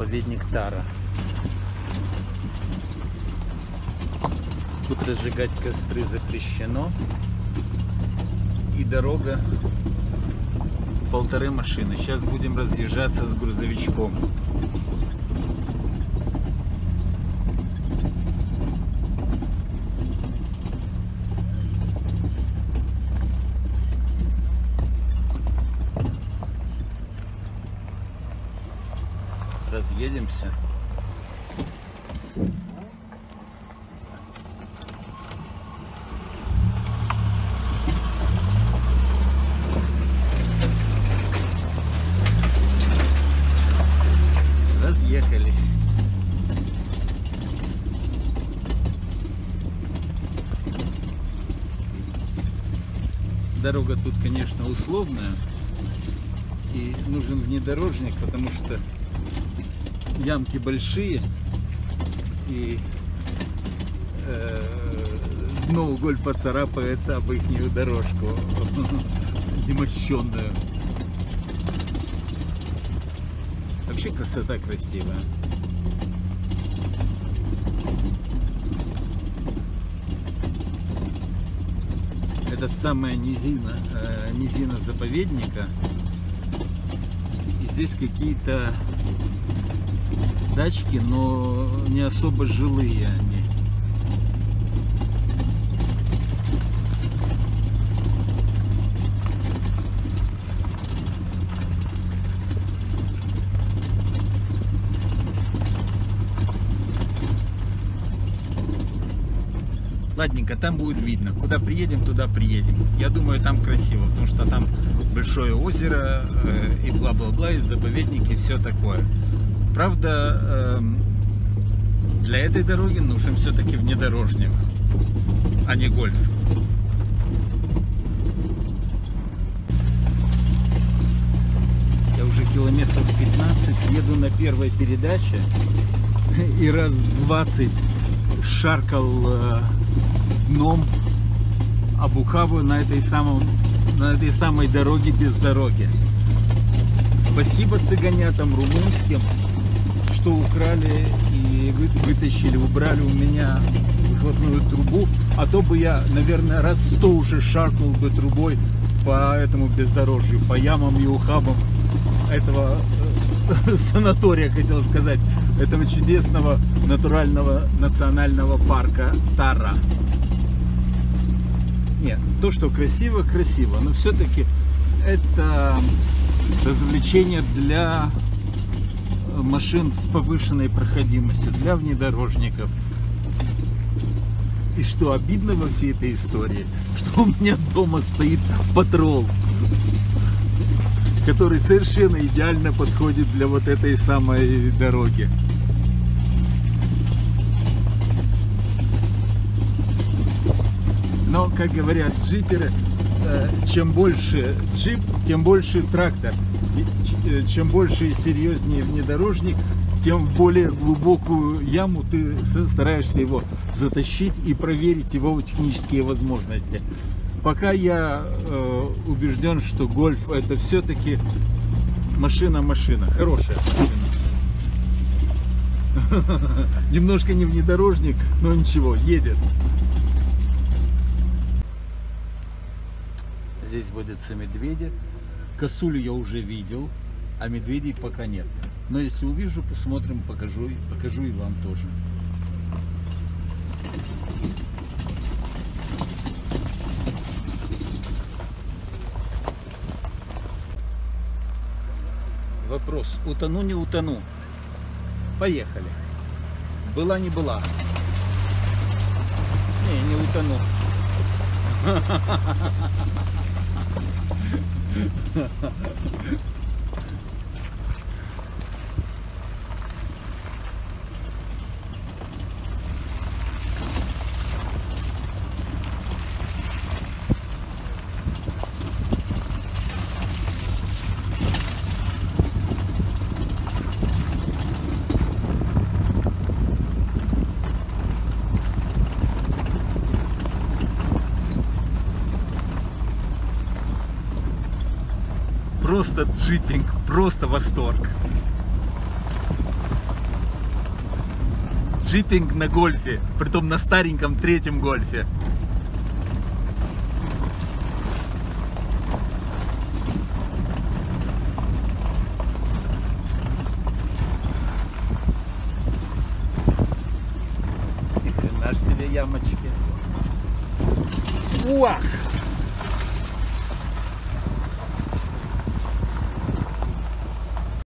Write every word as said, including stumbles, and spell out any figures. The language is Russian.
заповедник Тара. Тут разжигать костры запрещено. И дорога полторы машины. Сейчас будем разъезжаться с грузовичком. Разъедемся. Разъехались. Дорога тут, конечно, условная, и нужен внедорожник, потому что ямки большие, и э, дно уголь поцарапает об ихнюю дорожку немощенную. Вообще красота красивая. Это самая низина, э, низина заповедника. И здесь какие-то дачки, но не особо жилые они. Ладненько, там будет видно. Куда приедем, туда приедем. Я думаю, там красиво, потому что там большое озеро э, и бла-бла-бла, и заповедники, и все такое. Правда, для этой дороги нужен все-таки внедорожник, а не гольф. Я уже километров пятнадцать еду на первой передаче и раз двадцать шаркал дном об ухабу на этой, самом, на этой самой дороге без дороги. Спасибо цыганятам румынским, что украли и вытащили, убрали у меня выхлопную трубу, а то бы я, наверное, раз сто уже шаркнул бы трубой по этому бездорожью, по ямам и ухабам этого э, санатория, хотел сказать, этого чудесного натурального национального парка Тара. Нет, то, что красиво, красиво, но все-таки это развлечение для машин с повышенной проходимостью, для внедорожников. И что обидно во всей этой истории, что у меня дома стоит патрол, который совершенно идеально подходит для вот этой самой дороги. Но, как говорят джиперы, чем больше джип, тем больше трактор. Чем больше и серьезнее внедорожник, тем в более глубокую яму ты стараешься его затащить и проверить его технические возможности. Пока я э, убежден, что гольф это все-таки машина-машина, хорошая машина. Немножко не внедорожник, но ничего, едет. Здесь водятся медведи. Косулю я уже видел, а медведей пока нет. Но если увижу, посмотрим, покажу, покажу и вам тоже. Вопрос: утону, не утону? Поехали. Была, не была? Не, не утону. Просто джипинг, просто восторг. джипинг на гольфе, притом на стареньком третьем гольфе. Наш себе ямочки. Уах!